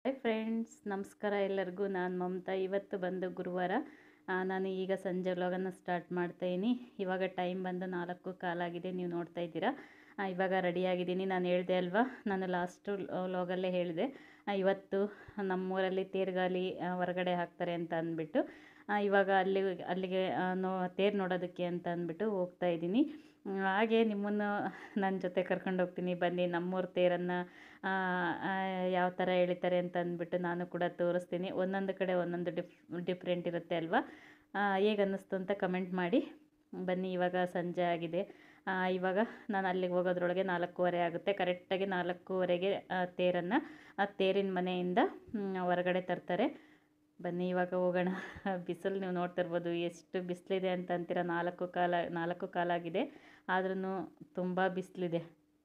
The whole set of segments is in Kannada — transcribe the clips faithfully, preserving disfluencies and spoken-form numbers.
ಹಾಯ್ ಫ್ರೆಂಡ್ಸ್, ನಮಸ್ಕಾರ ಎಲ್ಲರಿಗೂ. ನಾನು ಮಮತಾ. ಇವತ್ತು ಬಂದು ಗುರುವಾರ. ನಾನು ಈಗ ಸಂಜೆ ವ್ಲಾಗನ್ನು ಸ್ಟಾರ್ಟ್ ಮಾಡ್ತಾಯಿದ್ದೀನಿ. ಇವಾಗ ಟೈಮ್ ಬಂದು ನಾಲ್ಕು ಕಾಲಾಗಿದೆ, ನೀವು ನೋಡ್ತಾ ಇದ್ದೀರಾ. ಇವಾಗ ರೆಡಿಯಾಗಿದ್ದೀನಿ. ನಾನು ಹೇಳಿದೆ ಅಲ್ವಾ, ನಾನು ಲಾಸ್ಟು ವ್ಲಾಗಲ್ಲೇ ಹೇಳಿದೆ, ಇವತ್ತು ನಮ್ಮೂರಲ್ಲಿ ತೇರ್ಗಾಲಿ ಹೊರಗಡೆ ಹಾಕ್ತಾರೆ ಅಂತ ಅಂದ್ಬಿಟ್ಟು ಇವಾಗ ಅಲ್ಲಿ ಅಲ್ಲಿಗೆ ನೋ ತೇರು ನೋಡೋದಕ್ಕೆ ಅಂತ ಅಂದ್ಬಿಟ್ಟು ಹೋಗ್ತಾ ಇದ್ದೀನಿ. ಹಾಗೆ ನಿಮ್ಮನ್ನು ನನ್ನ ಜೊತೆ ಕರ್ಕೊಂಡು ಹೋಗ್ತೀನಿ, ಬನ್ನಿ. ನಮ್ಮೂರ ತೇರನ್ನು ಯಾವ ಥರ ಎಳಿತಾರೆ ಅಂತ ಅಂದ್ಬಿಟ್ಟು ನಾನು ಕೂಡ ತೋರಿಸ್ತೀನಿ. ಒಂದೊಂದು ಕಡೆ ಒಂದೊಂದು ಡಿಫ್ ಡಿಫ್ರೆಂಟ್ ಇರುತ್ತೆ ಅಲ್ವಾ. ಹೇಗೆ ಅನ್ನಿಸ್ತು ಅಂತ ಕಮೆಂಟ್ ಮಾಡಿ. ಬನ್ನಿ, ಇವಾಗ ಸಂಜೆ ಆಗಿದೆ. ಇವಾಗ ನಾನು ಅಲ್ಲಿಗೆ ಹೋಗೋದ್ರೊಳಗೆ ನಾಲ್ಕೂವರೆ ಆಗುತ್ತೆ. ಕರೆಕ್ಟಾಗಿ ನಾಲ್ಕೂವರೆಗೆ ತೇರನ್ನು ಆ ತೇರಿನ ಮನೆಯಿಂದ ಹೊರಗಡೆ ತರ್ತಾರೆ. ಬನ್ನಿ ಇವಾಗ ಹೋಗೋಣ. ಬಿಸಿಲು ನೀವು ನೋಡ್ತಿರ್ಬೋದು, ಎಷ್ಟು ಬಿಸಿಲಿದೆ ಅಂತ ಅಂತೀರ. ನಾಲ್ಕು ಕಾಲ ನಾಲ್ಕು ಕಾಲಾಗಿದೆ, ಆದ್ರೂ ತುಂಬ ಬಿಸಿಲಿದೆ.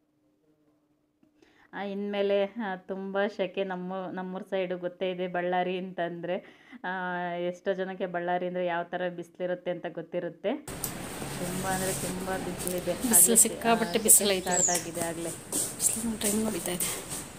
ಇನ್ಮೇಲೆ ತುಂಬ ಸೆಕೆ. ನಮ್ಮ ನಮ್ಮೂರ ಸೈಡು ಗೊತ್ತೇ ಇದೆ, ಬಳ್ಳಾರಿ ಅಂತಂದರೆ ಎಷ್ಟೋ ಜನಕ್ಕೆ ಬಳ್ಳಾರಿ ಅಂದರೆ ಯಾವ ಥರ ಬಿಸಿಲಿರುತ್ತೆ ಅಂತ ಗೊತ್ತಿರುತ್ತೆ. ತುಂಬ ಅಂದರೆ ತುಂಬ ಬಿಸಿಲಿದೆ. ಬಿಸಿಲು ಸಿಕ್ಕಾಪಟ್ಟೆ ಬಿಸಿಲು ಸ್ಟಾರ್ಟ್ ಆಗಿದೆ ಆಗಲೇ. ಬಿಸಿಲು ಟೈಮ್ ನೋಡಿತಾ ಇದೆ.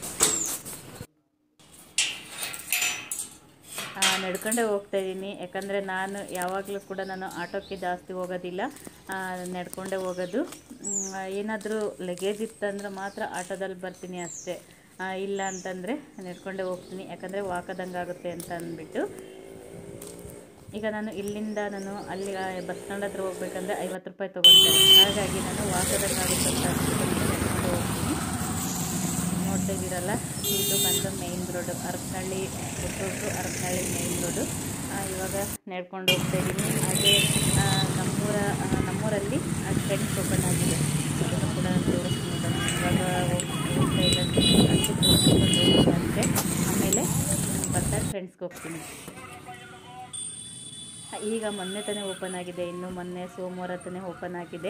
ನಡ್ಕೊಂಡೇ ಹೋಗ್ತಾ ಇದ್ದೀನಿ, ಯಾಕಂದರೆ ನಾನು ಯಾವಾಗಲೂ ಕೂಡ ನಾನು ಆಟೋಕ್ಕೆ ಜಾಸ್ತಿ ಹೋಗೋದಿಲ್ಲ, ನಡ್ಕೊಂಡೇ ಹೋಗೋದು. ಏನಾದರೂ ಲಗೇಜ್ ಇತ್ತಂದ್ರೆ ಮಾತ್ರ ಆಟೋದಲ್ಲಿ ಬರ್ತೀನಿ ಅಷ್ಟೇ, ಇಲ್ಲ ಅಂತಂದರೆ ನಡ್ಕೊಂಡೇ ಹೋಗ್ತೀನಿ. ಯಾಕಂದರೆ ವಾಕದಂಗೆ ಆಗುತ್ತೆ ಅಂತ ಅಂದ್ಬಿಟ್ಟು. ಈಗ ನಾನು ಇಲ್ಲಿಂದ ನಾನು ಅಲ್ಲಿ ಬಸ್ ಸ್ಟ್ಯಾಂಡ್ ಹತ್ರ ಹೋಗ್ಬೇಕಂದ್ರೆ ಐವತ್ತು ರೂಪಾಯಿ ತೊಗೊಳ್ತಾರೆ. ಹಾಗಾಗಿ ನಾನು ವಾಕದಂಗೆ ಆಗುತ್ತೆ ಅಂತ ಅಂದ್ಬಿಟ್ಟು ನಡ್ಕೊಂಡು ಹೋಗ್ತೀನಿ. ನೋಡ್ತಾ ಇದ್ದೀರಲ್ಲ, ಇದು ಬಂದು main road, Harapanahalli Puttur Harapanahalli main road. ಇವಾಗ ನಡ್ಕೊಂಡು ಹೋಗ್ತಾ ಇದ್ದೀನಿ. ಹಾಗೆ ನಮ್ಮೂರ ನಮ್ಮೂರಲ್ಲಿ ಟ್ರೆಂಡ್ಸ್ ಓಪನ್ ಆಗಿದೆ, ಅದನ್ನು ಕೂಡ ತೋರಿಸ್ತೀನಿ. ಇವಾಗ ಹೋಗ್ತಾ ಇದ್ದಂತೆ ಅಷ್ಟು ತೋರಿಸ್ಕೊಂಡು ಹೋಗೋದಂತೆ, ಆಮೇಲೆ ಬರ್ತಾ ಫ್ರೆಂಡ್ಸ್ಗೆ ಹೋಗ್ತೀನಿ. ಈಗ ಮೊನ್ನೆ ತಾನೇ ಓಪನ್ ಆಗಿದೆ, ಇನ್ನು ಮೊನ್ನೆ ಸೋಮವಾರ ತಾನೇ ಓಪನ್ ಆಗಿದೆ.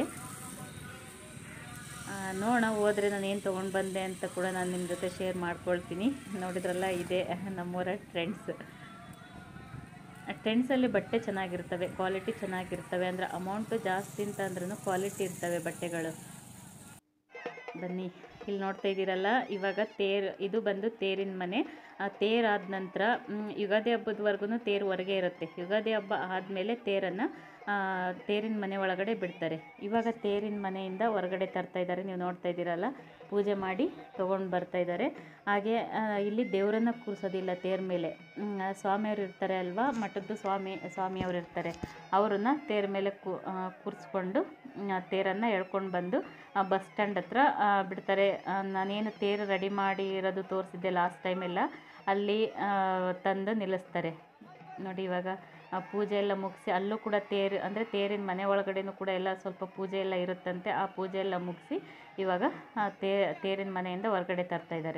ನೋಡೋಣ, ಹೋದರೆ ನಾನು ಏನು ತೊಗೊಂಡು ಬಂದೆ ಅಂತ ಕೂಡ ನಾನು ನಿಮ್ಮ ಜೊತೆ ಶೇರ್ ಮಾಡ್ಕೊಳ್ತೀನಿ. ನೋಡಿದ್ರಲ್ಲ, ಇದೆ ನಮ್ಮೂರ ಟ್ರೆಂಡ್ಸ್. ಟ್ರೆಂಡ್ಸಲ್ಲಿ ಬಟ್ಟೆ ಚೆನ್ನಾಗಿರ್ತವೆ, ಕ್ವಾಲಿಟಿ ಚೆನ್ನಾಗಿರ್ತವೆ. ಅಂದರೆ ಅಮೌಂಟು ಜಾಸ್ತಿ ಅಂತ ಅಂದ್ರೂ ಕ್ವಾಲಿಟಿ ಇರ್ತವೆ ಬಟ್ಟೆಗಳು. ಬನ್ನಿ, ಇಲ್ಲಿ ನೋಡ್ತಾ ಇದ್ದೀರಲ್ಲ, ಇವಾಗ ತೇರು, ಇದು ಬಂದು ತೇರಿನ ಮನೆ. ತೇರಾದ ನಂತರ ಯುಗಾದಿ ಹಬ್ಬದವರೆಗೂ ತೇರು ಹೊರಗೆ ಇರುತ್ತೆ. ಯುಗಾದಿ ಹಬ್ಬ ಆದಮೇಲೆ ತೇರನ್ನು ತೇರಿನ ಮನೆ ಒಳಗಡೆ ಬಿಡ್ತಾರೆ. ಇವಾಗ ತೇರಿನ ಮನೆಯಿಂದ ಹೊರಗಡೆ ತರ್ತಾ ಇದ್ದಾರೆ, ನೀವು ನೋಡ್ತಾ ಇದ್ದೀರಲ್ಲ. ಪೂಜೆ ಮಾಡಿ ತೊಗೊಂಡು ಬರ್ತಾ ಇದ್ದಾರೆ. ಹಾಗೆ ಇಲ್ಲಿ ದೇವರನ್ನು ಕೂರಿಸೋದಿಲ್ಲ ತೇರ ಮೇಲೆ. ಸ್ವಾಮಿಯವರು ಇರ್ತಾರೆ ಅಲ್ವಾ, ಮಠದ್ದು ಸ್ವಾಮಿ ಸ್ವಾಮಿಯವರು ಇರ್ತಾರೆ, ಅವರನ್ನು ತೇರ ಮೇಲೆ ಕೂರಿಸ್ಕೊಂಡು ತೇರನ್ನು ಎಳ್ಕೊಂಡು ಬಂದು ಬಸ್ ಸ್ಟ್ಯಾಂಡ್ ಹತ್ರ ಬಿಡ್ತಾರೆ. ನಾನೇನು ತೇರು ರೆಡಿ ಮಾಡಿ ಇರೋದು ತೋರಿಸಿದ್ದೆ ಲಾಸ್ಟ್ ಟೈಮೆಲ್ಲ, ಅಲ್ಲಿ ತಂದು ನಿಲ್ಲಿಸ್ತಾರೆ. ನೋಡಿ, ಇವಾಗ ಪೂಜೆ ಎಲ್ಲ ಮುಗಿಸಿ ಅಲ್ಲೂ ಕೂಡ ತೇರು ಅಂದರೆ ತೇರಿನ ಮನೆ ಒಳಗಡೆನೂ ಕೂಡ ಎಲ್ಲ ಸ್ವಲ್ಪ ಪೂಜೆ ಎಲ್ಲ ಇರುತ್ತಂತೆ. ಆ ಪೂಜೆ ಎಲ್ಲ ಮುಗಿಸಿ ಇವಾಗ ತೇ ತೇರಿನ ಮನೆಯಿಂದ ಹೊರಗಡೆ ತರ್ತಾ ಇದ್ದಾರೆ.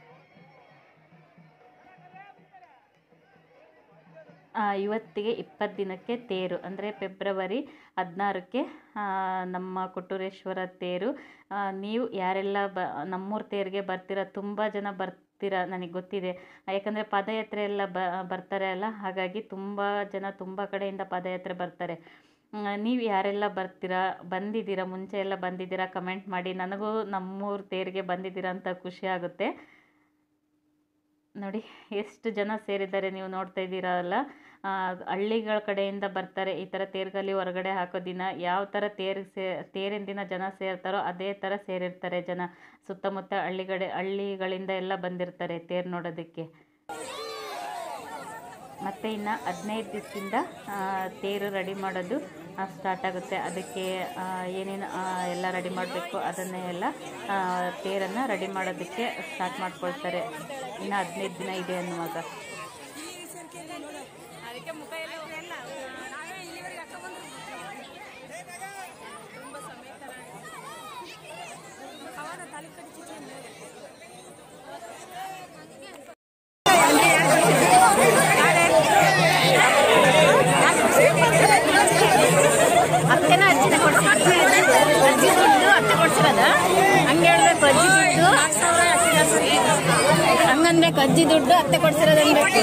ಇವತ್ತಿಗೆ ಇಪ್ಪತ್ತು ದಿನಕ್ಕೆ ತೇರು, ಅಂದರೆ ಫೆಬ್ರವರಿ ಹದಿನಾರಕ್ಕೆ ನಮ್ಮ ಕೊಟ್ಟೂರೇಶ್ವರ ತೇರು. ನೀವು ಯಾರೆಲ್ಲ ಬ ನಮ್ಮೂರ ತೇರಿಗೆ ಬರ್ತೀರ, ತುಂಬ ಜನ ಬರ್ತೀರ ನನಗೆ ಗೊತ್ತಿದೆ. ಯಾಕಂದರೆ ಪಾದಯಾತ್ರೆ ಎಲ್ಲ ಬ ಬರ್ತಾರೆ ಅಲ್ಲ, ಹಾಗಾಗಿ ತುಂಬ ಜನ ತುಂಬ ಕಡೆಯಿಂದ ಪಾದಯಾತ್ರೆ ಬರ್ತಾರೆ. ನೀವು ಯಾರೆಲ್ಲ ಬರ್ತೀರಾ, ಬಂದಿದ್ದೀರಾ, ಮುಂಚೆ ಎಲ್ಲ ಬಂದಿದ್ದೀರಾ, ಕಮೆಂಟ್ ಮಾಡಿ. ನನಗೂ ನಮ್ಮೂರ ತೇರಿಗೆ ಬಂದಿದ್ದೀರಾ ಅಂತ ಖುಷಿ ಆಗುತ್ತೆ. ನೋಡಿ ಎಷ್ಟು ಜನ ಸೇರಿದ್ದಾರೆ, ನೀವು ನೋಡ್ತಾ ಇದ್ದೀರಲ್ಲ. ಹಳ್ಳಿಗಳ ಕಡೆಯಿಂದ ಬರ್ತಾರೆ ಈ ಥರ ತೇರ್ಗಲ್ಲಿ ಹೊರಗಡೆ ಹಾಕೋ ದಿನ. ಯಾವ ಥರ ತೇರು ಸೇ ತೇರಿನ ದಿನ ಜನ ಸೇರ್ತಾರೋ ಅದೇ ಥರ ಸೇರಿರ್ತಾರೆ ಜನ. ಸುತ್ತಮುತ್ತ ಹಳ್ಳಿಗಡೆ ಹಳ್ಳಿಗಳಿಂದ ಎಲ್ಲ ಬಂದಿರ್ತಾರೆ ತೇರು ನೋಡೋದಕ್ಕೆ. ಮತ್ತು ಇನ್ನು ಹದಿನೈದು ದಿವಸದಿಂದ ತೇರು ರೆಡಿ ಮಾಡೋದು ಸ್ಟಾರ್ಟ್ ಆಗುತ್ತೆ. ಅದಕ್ಕೆ ಏನೇನು ಎಲ್ಲ ರೆಡಿ ಮಾಡಬೇಕು ಅದನ್ನೇ ಎಲ್ಲ ತೇರನ್ನು ರೆಡಿ ಮಾಡೋದಕ್ಕೆ ಸ್ಟಾರ್ಟ್ ಮಾಡ್ಕೊಳ್ತಾರೆ. ಇನ್ನು ಹದಿನೈದು ದಿನ ಇದೆ ಅನ್ನುವಾಗ. ಅತ್ತೆನ ಅರ್ಜಿನ ಕೊಡ್ಸಿರೋದು, ಅರ್ಜಿ ದುಡ್ಡು ಅತ್ತೆ ಕೊಡ್ಸಿರೋದ ಹಂಗೆ ಹೇಳ್ಬೇಕು. ಅಜ್ಜಿ ದುಡ್ಡು ಹಂಗನ್ಬೇಕು, ಅಜ್ಜಿ ದುಡ್ಡು ಅತ್ತೆ ಕೊಡ್ಸಿರೋದು ಅನ್ಬೇಕು.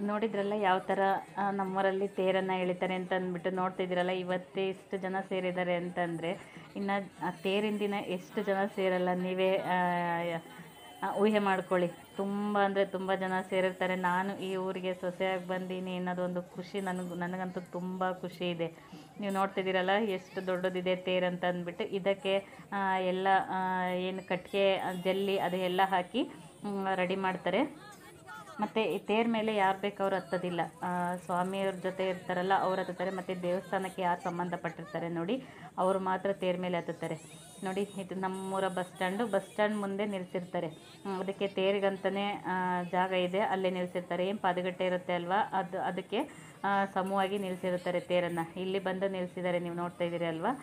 ನೋಡಿದ್ರಲ್ಲ ಯಾವ ಥರ ನಮ್ಮೂರಲ್ಲಿ ತೇರನ್ನು ಎಳಿತಾರೆ ಅಂತ ಅಂದ್ಬಿಟ್ಟು ನೋಡ್ತಿದ್ದೀರಲ್ಲ. ಇವತ್ತೇ ಇಷ್ಟು ಜನ ಸೇರಿದ್ದಾರೆ ಅಂತಂದರೆ ಇನ್ನು ಆ ತೇರಿನ ದಿನ ಎಷ್ಟು ಜನ ಸೇರಲ್ಲ ನೀವೇ ಊಹೆ ಮಾಡ್ಕೊಳ್ಳಿ. ತುಂಬ ಅಂದರೆ ತುಂಬ ಜನ ಸೇರಿರ್ತಾರೆ. ನಾನು ಈ ಊರಿಗೆ ಸೊಸೆಯಾಗಿ ಬಂದೀನಿ ಅನ್ನೋದೊಂದು ಖುಷಿ ನನಗೆ ನನಗಂತೂ ತುಂಬ ಖುಷಿ ಇದೆ. ನೀವು ನೋಡ್ತಿದ್ದೀರಲ್ಲ ಎಷ್ಟು ದೊಡ್ಡದಿದೆ ತೇರು ಅಂತ ಅಂದ್ಬಿಟ್ಟು. ಇದಕ್ಕೆ ಎಲ್ಲ ಏನು ಕಟ್ಟಿಗೆ ಜಲ್ಲಿ ಅದು ಎಲ್ಲ ಹಾಕಿ ರೆಡಿ ಮಾಡ್ತಾರೆ. ಮತ್ತು ಈ ತೇರ ಮೇಲೆ ಯಾರು ಬೇಕು ಅವ್ರು ಹತ್ತೋದಿಲ್ಲ, ಸ್ವಾಮಿಯವ್ರ ಜೊತೆ ಇರ್ತಾರಲ್ಲ ಅವ್ರು ಹತ್ತುತ್ತಾರೆ. ಮತ್ತು ದೇವಸ್ಥಾನಕ್ಕೆ ಯಾರು ಸಂಬಂಧಪಟ್ಟಿರ್ತಾರೆ ನೋಡಿ ಅವರು ಮಾತ್ರ ತೇರ ಮೇಲೆ ಹತ್ತುತ್ತಾರೆ. ನೋಡಿ ಇದು ನಮ್ಮೂರ ಬಸ್ ಸ್ಟ್ಯಾಂಡು. ಬಸ್ ಸ್ಟ್ಯಾಂಡ್ ಮುಂದೆ ನಿಲ್ಲಿಸಿರ್ತಾರೆ. ಅದಕ್ಕೆ ತೇರಿಗಂತಲೇ ಜಾಗ ಇದೆ, ಅಲ್ಲೇ ನಿಲ್ಲಿಸಿರ್ತಾರೆ. ಏನು ಪಾದಗಟ್ಟೆ ಇರುತ್ತೆ ಅಲ್ವಾ, ಅದು ಅದಕ್ಕೆ ಸಮೂಹವಾಗಿ ನಿಲ್ಲಿಸಿರ್ತಾರೆ ತೇರನ್ನು. ಇಲ್ಲಿ ಬಂದು ನಿಲ್ಲಿಸಿದ್ದಾರೆ, ನೀವು ನೋಡ್ತಾ ಇದ್ದೀರಿ ಅಲ್ವಾ.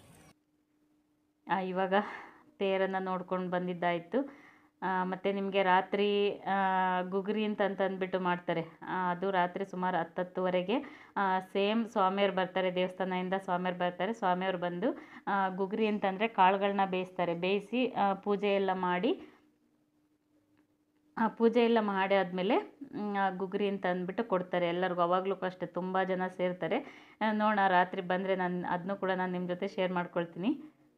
ಇವಾಗ ತೇರನ್ನು ನೋಡ್ಕೊಂಡು ಬಂದಿದ್ದಾಯಿತು. ಮತ್ತು ನಿಮಗೆ ರಾತ್ರಿ ಗುಗ್ರಿ ಅಂತ ಅಂತಂದ್ಬಿಟ್ಟು ಮಾಡ್ತಾರೆ. ಅದು ರಾತ್ರಿ ಸುಮಾರು ಹತ್ತು ಹತ್ತುವರೆಗೆ ಸೇಮ್ ಸ್ವಾಮಿಯವ್ರು ಬರ್ತಾರೆ, ದೇವಸ್ಥಾನದಿಂದ ಸ್ವಾಮಿಯವ್ರು ಬರ್ತಾರೆ. ಸ್ವಾಮಿಯವ್ರು ಬಂದು ಗುಗ್ರಿ ಅಂತಂದರೆ ಕಾಳುಗಳನ್ನ ಬೇಯಿಸ್ತಾರೆ. ಬೇಯಿಸಿ ಪೂಜೆ ಎಲ್ಲ ಮಾಡಿ ಪೂಜೆ ಎಲ್ಲ ಮಾಡಿ ಆದಮೇಲೆ ಗುಗ್ರಿ ಅಂತ ಅಂದ್ಬಿಟ್ಟು ಕೊಡ್ತಾರೆ ಎಲ್ಲರಿಗೂ. ಅವಾಗಲೂ ಅಷ್ಟೇ ತುಂಬ ಜನ ಸೇರ್ತಾರೆ. ನೋಡೋಣ ರಾತ್ರಿ ಬಂದರೆ ನಾನು ಅದನ್ನೂ ಕೂಡ ನಾನು ನಿಮ್ಮ ಜೊತೆ ಶೇರ್ ಮಾಡ್ಕೊಳ್ತೀನಿ.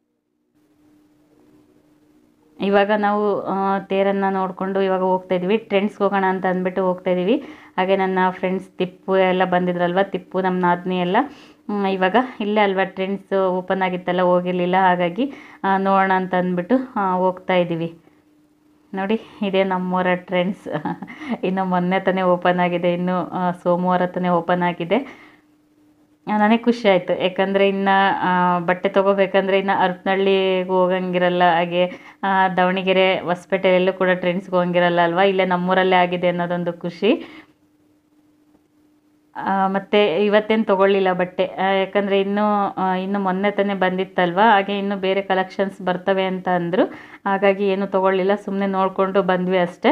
ಇವಾಗ ನಾವು ತೇರನ್ನು ನೋಡಿಕೊಂಡು ಇವಾಗ ಹೋಗ್ತಾಯಿದ್ವಿ. ಟ್ರೆಂಡ್ಸ್ಗೆ ಹೋಗೋಣ ಅಂತ ಅಂದ್ಬಿಟ್ಟು ಹೋಗ್ತಾಯಿದ್ದೀವಿ. ಹಾಗೆ ನನ್ನ ಫ್ರೆಂಡ್ಸ್ ತಿಪ್ಪು ಎಲ್ಲ ಬಂದಿದ್ರಲ್ವ, ತಿಪ್ಪು ನಮ್ಮ ನಾದಿನಿ ಎಲ್ಲ. ಇವಾಗ ಇಲ್ಲೇ ಅಲ್ವಾ ಟ್ರೆಂಡ್ಸ್ ಓಪನ್ ಆಗಿತ್ತಲ್ಲ, ಹೋಗಿರಲಿಲ್ಲ. ಹಾಗಾಗಿ ನೋಡೋಣ ಅಂತ ಅಂದ್ಬಿಟ್ಟು ಹೋಗ್ತಾಯಿದ್ದೀವಿ. ನೋಡಿ ಇದೇ ನಮ್ಮೂರ ಟ್ರೆಂಡ್ಸ್. ಇನ್ನು ಮೊನ್ನೆ ತಾನೇ ಓಪನ್ ಆಗಿದೆ, ಇನ್ನು ಸೋಮವಾರ ತಾನೇ ಓಪನ್ ಆಗಿದೆ. ನನಗೆ ಖುಷಿ ಆಯಿತು, ಯಾಕಂದರೆ ಇನ್ನು ಬಟ್ಟೆ ತೊಗೋಬೇಕಂದ್ರೆ ಇನ್ನು ಹರಪನಹಳ್ಳಿಗೆ ಹೋಗಂಗಿರಲ್ಲ, ಹಾಗೆ ದಾವಣಗೆರೆ ಹೊಸಪೇಟೆಯಲ್ಲೂ ಕೂಡ ಟ್ರೆಂಡ್ಸ್ಗೆ ಹೋಗಂಗಿರಲ್ಲ ಅಲ್ವಾ. ಇಲ್ಲೇ ನಮ್ಮೂರಲ್ಲೇ ಆಗಿದೆ ಅನ್ನೋದೊಂದು ಖುಷಿ. ಮತ್ತು ಇವತ್ತೇನು ತೊಗೊಳ್ಳಿಲ್ಲ ಬಟ್ಟೆ, ಯಾಕಂದರೆ ಇನ್ನೂ ಇನ್ನು ಮೊನ್ನೆ ತಾನೇ ಬಂದಿತ್ತಲ್ವ, ಹಾಗೆ ಇನ್ನೂ ಬೇರೆ ಕಲೆಕ್ಷನ್ಸ್ ಬರ್ತವೆ ಅಂತ ಅಂದರು. ಹಾಗಾಗಿ ಏನೂ ತೊಗೊಳ್ಳಿಲ್ಲ, ಸುಮ್ಮನೆ ನೋಡಿಕೊಂಡು ಬಂದ್ವಿ ಅಷ್ಟೇ.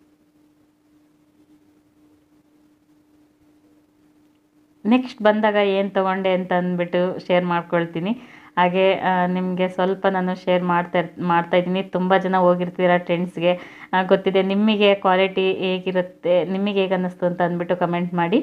ನೆಕ್ಸ್ಟ್ ಬಂದಾಗ ಏನು ತೊಗೊಂಡೆ ಅಂತ ಅಂದ್ಬಿಟ್ಟು ಶೇರ್ ಮಾಡ್ಕೊಳ್ತೀನಿ. ಹಾಗೆ ನಿಮಗೆ ಸ್ವಲ್ಪ ನಾನು ಶೇರ್ ಮಾಡ್ತಾ ಮಾಡ್ತಾಯಿದ್ದೀನಿ. ತುಂಬ ಜನ ಹೋಗಿರ್ತೀರ ಟ್ರೆಂಡ್ಸ್ಗೆ, ಗೊತ್ತಿದೆ. ನಿಮಗೆ ಕ್ವಾಲಿಟಿ ಹೇಗಿರುತ್ತೆ, ನಿಮಗೆ ಹೇಗೆ ಅನ್ನಿಸ್ತು ಅಂತ ಅಂದ್ಬಿಟ್ಟು ಕಮೆಂಟ್ ಮಾಡಿ.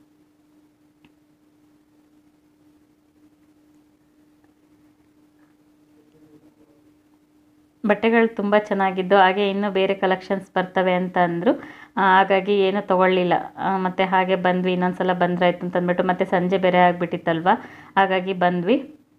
ಬಟ್ಟೆಗಳು ತುಂಬ ಚೆನ್ನಾಗಿದ್ದು, ಹಾಗೆ ಇನ್ನೂ ಬೇರೆ ಕಲೆಕ್ಷನ್ಸ್ ಬರ್ತವೆ ಅಂತ ಅಂದರು. ಹಾಗಾಗಿ ಏನೂ ತೊಗೊಳ್ಳಿಲ್ಲ. ಮತ್ತು ಹಾಗೆ ಬಂದ್ವಿ, ಇನ್ನೊಂದು ಸಲ ಬಂದ್ರಾಯ್ತು ಅಂತ ಅಂದ್ಬಿಟ್ಟು. ಮತ್ತು ಸಂಜೆ ಬೇರೆ ಆಗಿಬಿಟ್ಟಿತ್ತಲ್ವ, ಹಾಗಾಗಿ ಬಂದ್ವಿ.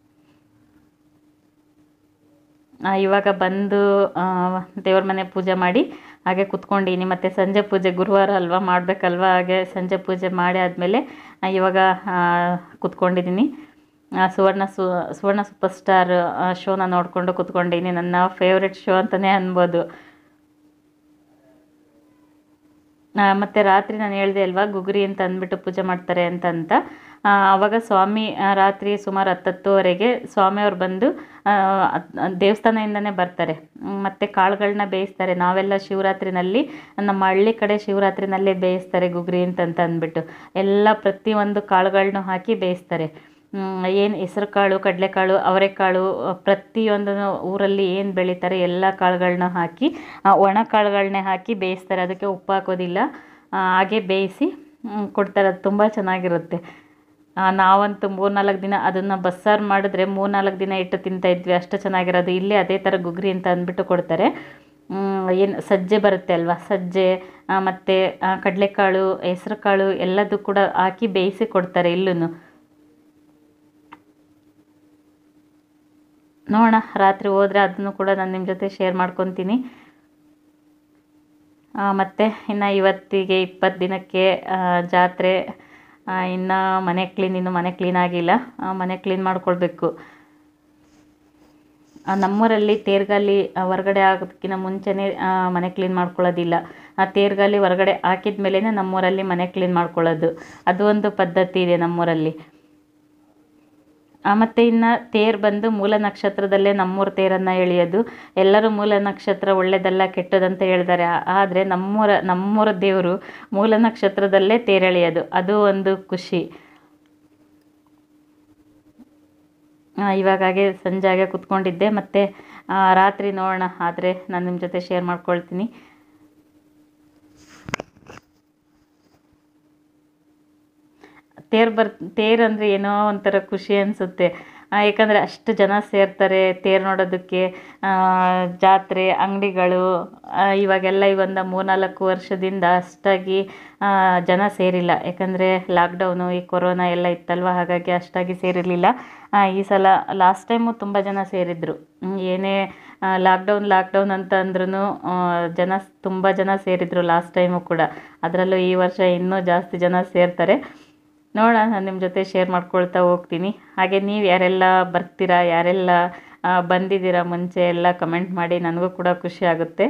ಇವಾಗ ಬಂದು ದೇವ್ರ ಮನೆ ಪೂಜೆ ಮಾಡಿ ಹಾಗೆ ಕುತ್ಕೊಂಡಿನಿ. ಮತ್ತು ಸಂಜೆ ಪೂಜೆ ಗುರುವಾರ ಅಲ್ವಾ, ಮಾಡಬೇಕಲ್ವ. ಹಾಗೆ ಸಂಜೆ ಪೂಜೆ ಮಾಡಿ ಆದಮೇಲೆ ಇವಾಗ ಕುತ್ಕೊಂಡಿದ್ದೀನಿ. ಸುವರ್ಣ ಸು ಸುವರ್ಣ ಸೂಪರ್ ಸ್ಟಾರ್ ಶೋನ ನೋಡಿಕೊಂಡು ಕುತ್ಕೊಂಡಿನಿ. ನನ್ನ ಫೇವ್ರೆಟ್ ಶೋ ಅಂತಲೇ ಅನ್ಬೋದು. ಮತ್ತು ರಾತ್ರಿ ನಾನು ಹೇಳಿದೆ ಅಲ್ವಾ ಗುಗ್ರಿ ಅಂತ ಅಂದ್ಬಿಟ್ಟು ಪೂಜೆ ಮಾಡ್ತಾರೆ ಅಂತ ಅಂತ ಆವಾಗ ಸ್ವಾಮಿ ರಾತ್ರಿ ಸುಮಾರು ಹತ್ತತ್ತುವರೆಗೆ ಸ್ವಾಮಿಯವ್ರು ಬಂದು ದೇವಸ್ಥಾನದಿಂದನೇ ಬರ್ತಾರೆ. ಮತ್ತು ಕಾಳುಗಳನ್ನ ಬೇಯಿಸ್ತಾರೆ. ನಾವೆಲ್ಲ ಶಿವರಾತ್ರಿನಲ್ಲಿ ನಮ್ಮ ಹಳ್ಳಿ ಕಡೆ ಶಿವರಾತ್ರಿನಲ್ಲೇ ಬೇಯಿಸ್ತಾರೆ ಗುಗ್ರಿ ಅಂತಂತ ಅಂದ್ಬಿಟ್ಟು. ಎಲ್ಲ ಪ್ರತಿಯೊಂದು ಕಾಳುಗಳನ್ನೂ ಹಾಕಿ ಬೇಯಿಸ್ತಾರೆ. ಏನು ಹೆಸರು ಕಾಳು, ಕಡಲೆಕಾಳು, ಅವರೆಕಾಳು, ಪ್ರತಿಯೊಂದು ಊರಲ್ಲಿ ಏನು ಬೆಳೀತಾರೆ ಎಲ್ಲ ಕಾಳುಗಳನ್ನ ಹಾಕಿ ಒಣ ಕಾಳುಗಳನ್ನೇ ಹಾಕಿ ಬೇಯಿಸ್ತಾರೆ. ಅದಕ್ಕೆ ಉಪ್ಪು ಹಾಕೋದಿಲ್ಲ, ಹಾಗೆ ಬೇಯಿಸಿ ಕೊಡ್ತಾರೆ. ಅದು ತುಂಬ ಚೆನ್ನಾಗಿರುತ್ತೆ. ನಾವಂತೂ ಮೂರ್ನಾಲ್ಕು ದಿನ ಅದನ್ನು ಬಸ್ಸಾರು ಮಾಡಿದ್ರೆ ಮೂರ್ನಾಲ್ಕು ದಿನ ಇಟ್ಟು ತಿಂತಾಯಿದ್ವಿ, ಅಷ್ಟು ಚೆನ್ನಾಗಿರೋದು. ಇಲ್ಲೇ ಅದೇ ಥರ ಗುಗ್ರಿ ಅಂತ ಅಂದ್ಬಿಟ್ಟು ಕೊಡ್ತಾರೆ. ಏನು ಸಜ್ಜೆ ಬರುತ್ತೆ ಅಲ್ವಾ, ಸಜ್ಜೆ ಮತ್ತು ಕಡಲೆಕಾಳು, ಹೆಸರು ಕಾಳು ಎಲ್ಲದೂ ಕೂಡ ಹಾಕಿ ಬೇಯಿಸಿ ಕೊಡ್ತಾರೆ ಇಲ್ಲೂ. ನೋಡೋಣ ರಾತ್ರಿ ಹೋದರೆ ಅದನ್ನು ಕೂಡ ನಾನು ನಿಮ್ಮ ಜೊತೆ ಶೇರ್ ಮಾಡ್ಕೊತೀನಿ. ಮತ್ತು ಇನ್ನು ಇವತ್ತಿಗೆ ಇಪ್ಪತ್ತು ದಿನಕ್ಕೆ ಜಾತ್ರೆ. ಇನ್ನು ಮನೆ ಕ್ಲೀನ್ ಇನ್ನು ಮನೆ ಕ್ಲೀನ್ ಆಗಿಲ್ಲ, ಮನೆ ಕ್ಲೀನ್ ಮಾಡ್ಕೊಳ್ಬೇಕು. ನಮ್ಮೂರಲ್ಲಿ ತೇರ್ಗಾಲಿ ಹೊರಗಡೆ ಆಗೋದಕ್ಕಿಂತ ಮುಂಚೆನೇ ಮನೆ ಕ್ಲೀನ್ ಮಾಡ್ಕೊಳ್ಳೋದಿಲ್ಲ. ಆ ತೇರ್ಗಾಲಿ ಹೊರಗಡೆ ಹಾಕಿದ ಮೇಲೇ ನಮ್ಮೂರಲ್ಲಿ ಮನೆ ಕ್ಲೀನ್ ಮಾಡ್ಕೊಳ್ಳೋದು. ಅದು ಒಂದು ಪದ್ಧತಿ ಇದೆ ನಮ್ಮೂರಲ್ಲಿ. ಮತ್ತು ಇನ್ನು ತೇರು ಬಂದು ಮೂಲ ನಕ್ಷತ್ರದಲ್ಲೇ ನಮ್ಮೂರ ತೇರನ್ನು ಎಳೆಯೋದು. ಎಲ್ಲರೂ ಮೂಲ ನಕ್ಷತ್ರ ಒಳ್ಳೆಯದಲ್ಲ ಕೆಟ್ಟದಂತ ಹೇಳ್ತಾರೆ, ಆದರೆ ನಮ್ಮೂರ ನಮ್ಮೂರ ದೇವರು ಮೂಲ ನಕ್ಷತ್ರದಲ್ಲೇ ತೇರು ಎಳೆಯೋದು, ಅದು ಒಂದು ಖುಷಿ. ಇವಾಗ ಹಾಗೆ ಸಂಜೆ ಹಾಗೆ ಕುತ್ಕೊಂಡಿದ್ದೆ. ಮತ್ತು ರಾತ್ರಿ ನೋಡೋಣ ಆದರೆ ನಾನು ನಿಮ್ಮ ಜೊತೆ ಶೇರ್ ಮಾಡ್ಕೊಳ್ತೀನಿ. ತೇರು ಬರ್ ತೇರು ಅಂದರೆ ಏನೋ ಒಂಥರ ಖುಷಿ ಅನಿಸುತ್ತೆ. ಏಕೆಂದರೆ ಅಷ್ಟು ಜನ ಸೇರ್ತಾರೆ ತೇರು ನೋಡೋದಕ್ಕೆ. ಜಾತ್ರೆ, ಅಂಗಡಿಗಳು, ಇವಾಗೆಲ್ಲ ಈ ಒಂದು ಮೂರ್ನಾಲ್ಕು ವರ್ಷದಿಂದ ಅಷ್ಟಾಗಿ ಜನ ಸೇರಿಲ್ಲ. ಯಾಕಂದರೆ ಲಾಕ್ಡೌನು, ಈ ಕೊರೋನಾ ಎಲ್ಲ ಇತ್ತಲ್ವ, ಹಾಗಾಗಿ ಅಷ್ಟಾಗಿ ಸೇರಿರಲಿಲ್ಲ. ಈ ಸಲ ಲಾಸ್ಟ್ ಟೈಮು ತುಂಬ ಜನ ಸೇರಿದ್ರು. ಏನೇ ಲಾಕ್ಡೌನ್ ಲಾಕ್ಡೌನ್ ಅಂತ ಅಂದ್ರೂ ಜನ ತುಂಬ ಜನ ಸೇರಿದ್ರು ಲಾಸ್ಟ್ ಟೈಮು ಕೂಡ. ಅದರಲ್ಲೂ ಈ ವರ್ಷ ಇನ್ನೂ ಜಾಸ್ತಿ ಜನ ಸೇರ್ತಾರೆ. ನೋಡೋಣ, ನಾನು ನಿಮ್ಮ ಜೊತೆ ಶೇರ್ ಮಾಡ್ಕೊಳ್ತಾ ಹೋಗ್ತೀನಿ. ಹಾಗೆ ನೀವು ಯಾರೆಲ್ಲ ಬರ್ತೀರಾ, ಯಾರೆಲ್ಲ ಬಂದಿದ್ದೀರಾ ಮುಂಚೆ ಎಲ್ಲ ಕಮೆಂಟ್ ಮಾಡಿ, ನನಗೂ ಕೂಡ ಖುಷಿ ಆಗುತ್ತೆ.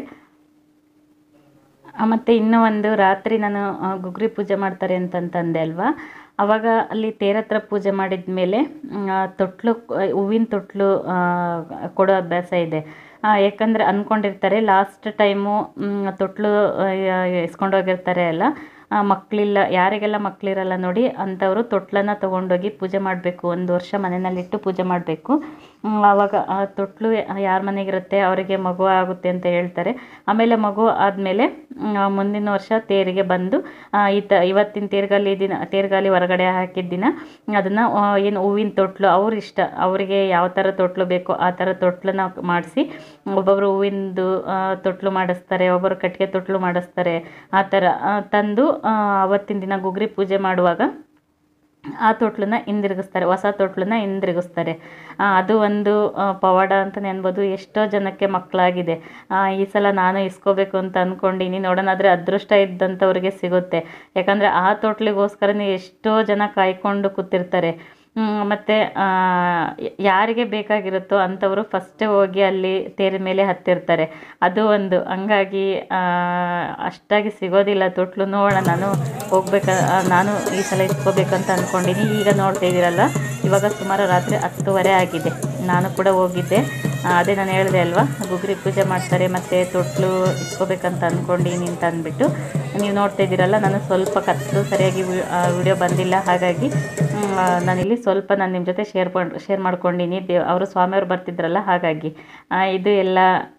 ಮತ್ತು ಇನ್ನೂ ಒಂದು, ರಾತ್ರಿ ನಾನು ಗುಗ್ರಿ ಪೂಜೆ ಮಾಡ್ತಾರೆ ಅಂತಂತಂದೆ ಅಲ್ವಾ, ಆವಾಗ ಅಲ್ಲಿ ತೇರ ಹತ್ರ ಪೂಜೆ ಮಾಡಿದ ಮೇಲೆ ತೊಟ್ಲು, ಹೂವಿನ ತೊಟ್ಲು ಕೊಡೋ ಅಭ್ಯಾಸ ಇದೆ. ಯಾಕಂದರೆ ಅಂದ್ಕೊಂಡಿರ್ತಾರೆ ಲಾಸ್ಟ್ ಟೈಮು ತೊಟ್ಲು ಇಸ್ಕೊಂಡೋಗಿರ್ತಾರೆ ಅಲ್ಲ, ಮಕ್ಕಳಿಲ್ಲ, ಯಾರಿಗೆಲ್ಲ ಮಕ್ಕಳಿರಲ್ಲ ನೋಡಿ ಅಂಥವರು ತೊಟ್ಲನ್ನು ತೊಗೊಂಡೋಗಿ ಪೂಜೆ ಮಾಡಬೇಕು. ಒಂದು ವರ್ಷ ಮನೆಯಲ್ಲಿಟ್ಟು ಪೂಜೆ ಮಾಡಬೇಕು. ಆವಾಗ ಆ ತೊಟ್ಲು ಯಾರ ಮನೆಗಿರುತ್ತೆ ಅವರಿಗೆ ಮಗು ಆಗುತ್ತೆ ಅಂತ ಹೇಳ್ತಾರೆ. ಆಮೇಲೆ ಮಗು ಆದಮೇಲೆ ಮುಂದಿನ ವರ್ಷ ತೇರಿಗೆ ಬಂದು ಈ ತ ಇವತ್ತಿನ ತೇರ್ಗಾಲಿ ದಿನ, ತೇರ್ಗಾಲಿ ಹೊರಗಡೆ ಹಾಕಿದ ದಿನ ಅದನ್ನು ಏನು ಹೂವಿನ ತೊಟ್ಲು ಅವ್ರ ಇಷ್ಟ, ಅವರಿಗೆ ಯಾವ ಥರ ತೊಟ್ಲು ಬೇಕೋ ಆ ಥರ ತೊಟ್ಲನ್ನ ಮಾಡಿಸಿ, ಒಬ್ಬೊಬ್ಬರು ಹೂವಿಂದು ತೊಟ್ಲು ಮಾಡಿಸ್ತಾರೆ, ಒಬ್ಬರು ಕಟ್ಟಿಗೆ ತೊಟ್ಲು ಮಾಡಿಸ್ತಾರೆ. ಆ ಥರ ತಂದು ಅವತ್ತಿನ ದಿನ ಗುಗ್ರಿ ಪೂಜೆ ಮಾಡುವಾಗ ಆ ತೊಟ್ಲನ್ನ ಹಿಂದಿರುಗಿಸ್ತಾರೆ, ಹೊಸ ತೊಟ್ಲನ್ನ ಹಿಂದಿರುಗಿಸ್ತಾರೆ. ಅದು ಒಂದು ಪವಾಡ ಅಂತಲೇ ಅನ್ಬೋದು. ಎಷ್ಟೋ ಜನಕ್ಕೆ ಮಕ್ಕಳಾಗಿದೆ. ಈ ಸಲ ನಾನು ಇಸ್ಕೋಬೇಕು ಅಂತ ಅಂದ್ಕೊಂಡಿನಿ, ನೋಡೋಣ ಆದರೆ ಅದೃಷ್ಟ ಇದ್ದಂಥವ್ರಿಗೆ ಸಿಗುತ್ತೆ. ಯಾಕಂದರೆ ಆ ತೊಟ್ಲಿಗೋಸ್ಕರನೇ ಎಷ್ಟೋ ಜನ ಕಾಯ್ಕೊಂಡು ಕೂತಿರ್ತಾರೆ. ಮತ್ತು ಯಾರಿಗೆ ಬೇಕಾಗಿರುತ್ತೋ ಅಂಥವರು ಫಸ್ಟೇ ಹೋಗಿ ಅಲ್ಲಿ ತೇರ ಮೇಲೆ ಹತ್ತಿರ್ತಾರೆ. ಅದು ಒಂದು, ಹಂಗಾಗಿ ಅಷ್ಟಾಗಿ ಸಿಗೋದಿಲ್ಲ ತೊಟ್ಲು. ನೋಡೋಣ, ನಾನು ಹೋಗ್ಬೇಕ ನಾನು ಈ ಸಲ ಇಸ್ಕೋಬೇಕಂತ ಅಂದ್ಕೊಂಡಿನಿ. ಈಗ ನೋಡ್ತಾ ಇದ್ದೀರಲ್ಲ, ಇವಾಗ ಸುಮಾರು ರಾತ್ರಿ ಹತ್ತುವರೆ ಆಗಿದೆ. ನಾನು ಕೂಡ ಹೋಗಿದ್ದೆ. ಅದೇ ನಾನು ಹೇಳಿದೆ ಅಲ್ವಾ, ಗುಗ್ರಿ ಪೂಜೆ ಮಾಡ್ತಾರೆ ಮತ್ತು ತೊಟ್ಲು ಇಸ್ಕೋಬೇಕಂತ ಅಂದ್ಕೊಂಡಿನಿ ಅಂತ ಅಂದ್ಬಿಟ್ಟು. ನೀವು ನೋಡ್ತಾ ಇದ್ದೀರಲ್ಲ, ನಾನು ಸ್ವಲ್ಪ ಕತ್ತಲು ಸರಿಯಾಗಿ ವಿಡಿಯೋ ಬಂದಿಲ್ಲ, ಹಾಗಾಗಿ ನಾನಿಲ್ಲಿ ಸ್ವಲ್ಪ ನಾನು ನಿಮ್ಮ ಜೊತೆ ಶೇರ್ ಮಾಡಿ ಶೇರ್ ಮಾಡ್ಕೊಂಡಿನಿ. ದೇವ್ ಅವರು ಸ್ವಾಮಿಯವರು ಬರ್ತಿದ್ರಲ್ಲ, ಹಾಗಾಗಿ ಇದು ಎಲ್ಲ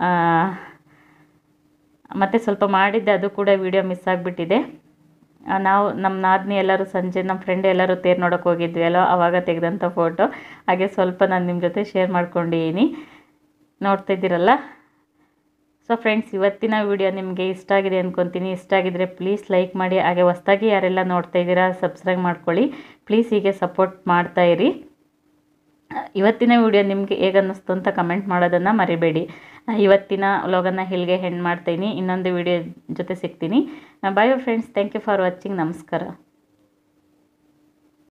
ಮತ್ತು ಸ್ವಲ್ಪ ಮಾಡಿದ್ದೆ, ಅದು ಕೂಡ ವಿಡಿಯೋ ಮಿಸ್ ಆಗಿಬಿಟ್ಟಿದೆ. ನಾವು ನಮ್ಮ ನಾದಿನಿ ಎಲ್ಲರೂ ಸಂಜೆ ನಮ್ಮ ಫ್ರೆಂಡ್ ಎಲ್ಲರೂ ತೇರು ನೋಡೋಕೆ ಹೋಗಿದ್ವಿ ಅಲ್ವ, ಆವಾಗ ತೆಗೆದಂಥ ಫೋಟೋ. ಹಾಗೆ ಸ್ವಲ್ಪ ನಾನು ನಿಮ್ಮ ಜೊತೆ ಶೇರ್ ಮಾಡ್ಕೊಂಡಿದ್ದೀನಿ, ನೋಡ್ತಾ ಇದ್ದೀರಲ್ಲ. ಸೊ ಫ್ರೆಂಡ್ಸ್, ಇವತ್ತಿನ ವಿಡಿಯೋ ನಿಮಗೆ ಇಷ್ಟ ಆಗಿದೆ ಅಂದ್ಕೊತೀನಿ. ಇಷ್ಟ ಆಗಿದರೆ ಪ್ಲೀಸ್ ಲೈಕ್ ಮಾಡಿ. ಹಾಗೆ ಹೊಸದಾಗಿ ಯಾರೆಲ್ಲ ನೋಡ್ತಾ ಇದ್ದೀರಾ ಸಬ್ಸ್ಕ್ರೈಬ್ ಮಾಡ್ಕೊಳ್ಳಿ. ಪ್ಲೀಸ್ ಹೀಗೆ ಸಪೋರ್ಟ್ ಮಾಡ್ತಾಯಿರಿ. ಇವತ್ತಿನ ವಿಡಿಯೋ ನಿಮಗೆ ಹೇಗೆ ಅನ್ನಿಸ್ತು ಅಂತ ಕಮೆಂಟ್ ಮಾಡೋದನ್ನು ಮರಿಬೇಡಿ. ಇವತ್ತಿನ ವ್ಲಾಗನ್ನು ಇಲ್ಲಿಗೆ ಎಂಡ್ ಮಾಡ್ತೀನಿ. ಇನ್ನೊಂದು ವಿಡಿಯೋ ಜೊತೆ ಸಿಗ್ತೀನಿ. Bye friends, thank you for watching. ನಮಸ್ಕಾರ.